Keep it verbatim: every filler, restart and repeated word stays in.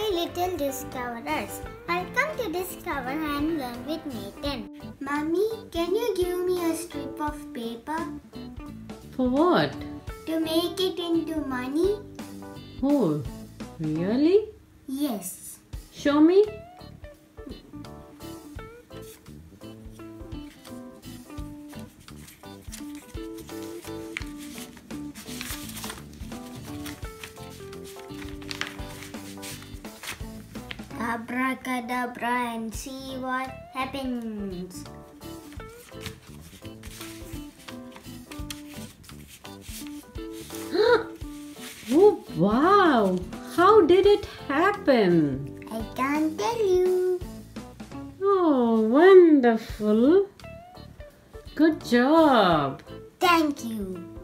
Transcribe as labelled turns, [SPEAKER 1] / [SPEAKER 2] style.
[SPEAKER 1] Hi little discoverers, welcome to Discover and Learn with Nathan. Mommy, can you give me a strip of paper?
[SPEAKER 2] For what?
[SPEAKER 1] To make it into money?
[SPEAKER 2] Oh, really?
[SPEAKER 1] Yes.
[SPEAKER 2] Show me.
[SPEAKER 1] Abracadabra and see what happens.
[SPEAKER 2] Oh, wow! How did it happen?
[SPEAKER 1] I can't tell you.
[SPEAKER 2] Oh, wonderful! Good job!
[SPEAKER 1] Thank you.